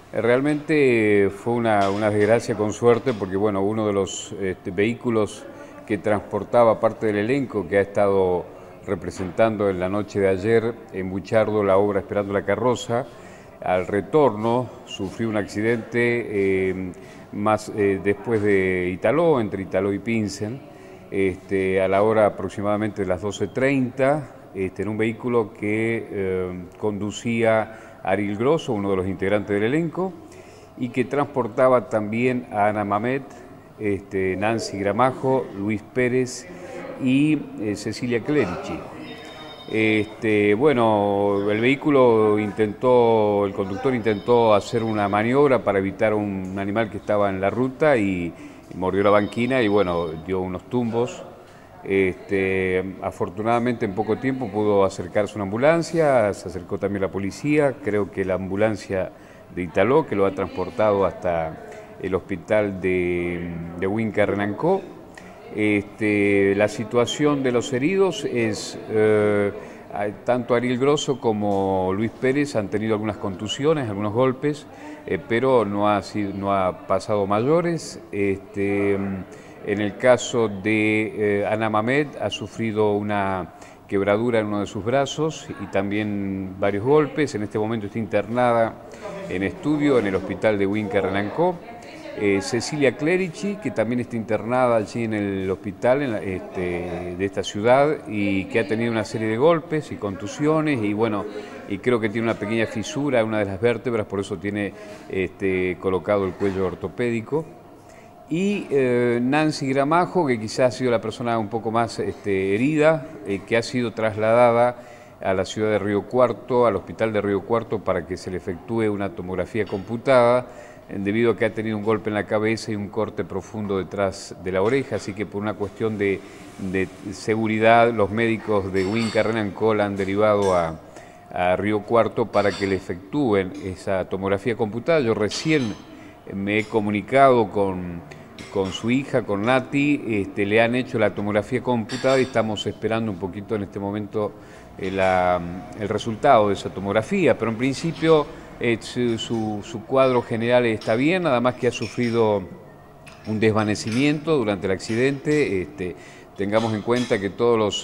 Realmente fue una desgracia con suerte porque bueno, uno de los vehículos que transportaba parte del elenco que ha estado representando en la noche de ayer en Buchardo la obra Esperando la carroza, al retorno sufrió un accidente después de Italó, entre Italó y Pinsen, a la hora aproximadamente de las 12:30, en un vehículo que conducía Ariel Grosso, uno de los integrantes del elenco, y que transportaba también a Ana Mamet, Nancy Gramajo, Luis Pérez y Cecilia Clerici. Bueno, el conductor intentó hacer una maniobra para evitar un animal que estaba en la ruta y mordió la banquina y bueno, dio unos tumbos. Afortunadamente en poco tiempo pudo acercarse una ambulancia, se acercó también la policía, creo que la ambulancia de Italó, que lo ha transportado hasta el hospital de Huinca Renancó. La situación de los heridos es, tanto Ariel Grosso como Luis Pérez han tenido algunas contusiones, algunos golpes, pero no ha pasado mayores. En el caso de Ana Mamet ha sufrido una quebradura en uno de sus brazos y también varios golpes. En este momento está internada en estudio en el hospital de Huinca Renancó. Cecilia Clerici, que también está internada allí en el hospital de esta ciudad y que ha tenido una serie de golpes y contusiones y bueno, y creo que tiene una pequeña fisura en una de las vértebras, por eso tiene colocado el cuello ortopédico. Y Nancy Gramajo, que quizás ha sido la persona un poco más herida, que ha sido trasladada a la ciudad de Río Cuarto, al hospital de Río Cuarto, para que se le efectúe una tomografía computada, debido a que ha tenido un golpe en la cabeza y un corte profundo detrás de la oreja, así que por una cuestión de seguridad, los médicos de Huinca Renancó la han derivado a Río Cuarto para que le efectúen esa tomografía computada. Yo recién me he comunicado con su hija, con Nati, le han hecho la tomografía computada y estamos esperando un poquito en este momento el resultado de esa tomografía, pero en principio su cuadro general está bien, nada más que ha sufrido un desvanecimiento durante el accidente. Tengamos en cuenta que todos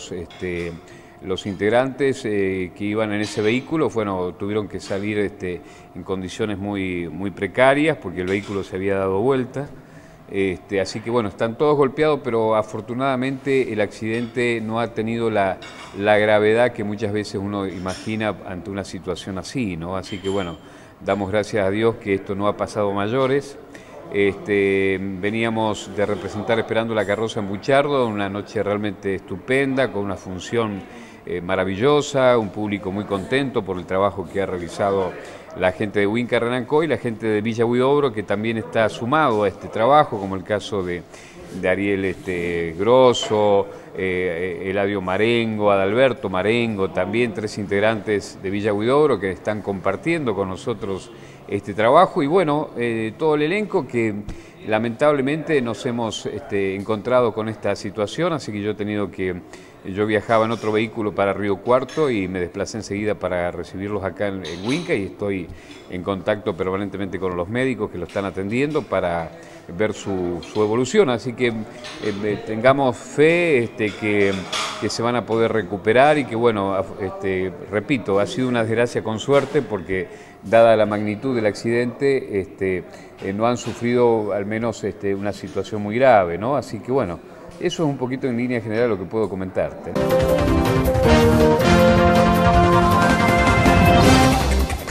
los integrantes que iban en ese vehículo, bueno, tuvieron que salir en condiciones muy precarias porque el vehículo se había dado vuelta. Así que bueno, están todos golpeados, pero afortunadamente el accidente no ha tenido la gravedad que muchas veces uno imagina ante una situación así, ¿no? Así que bueno, damos gracias a Dios que esto no ha pasado mayores. Veníamos de representar Esperando la carroza en Buchardo, una noche realmente estupenda, con una función maravillosa, un público muy contento por el trabajo que ha realizado la gente de Huinca Renancó y la gente de Villa Huidobro, que también está sumado a este trabajo, como el caso de Ariel Grosso, Eladio Marengo, Adalberto Marengo, también 3 integrantes de Villa Huidobro que están compartiendo con nosotros este trabajo y bueno, todo el elenco que lamentablemente nos hemos encontrado con esta situación, así que yo viajaba en otro vehículo para Río Cuarto y me desplacé enseguida para recibirlos acá en Huinca y estoy en contacto permanentemente con los médicos que lo están atendiendo para ver su evolución, así que tengamos fe que se van a poder recuperar y que bueno, repito, ha sido una desgracia con suerte porque dada la magnitud del accidente no han sufrido al menos una situación muy grave, ¿no? Así que bueno, eso es un poquito en línea general lo que puedo comentarte.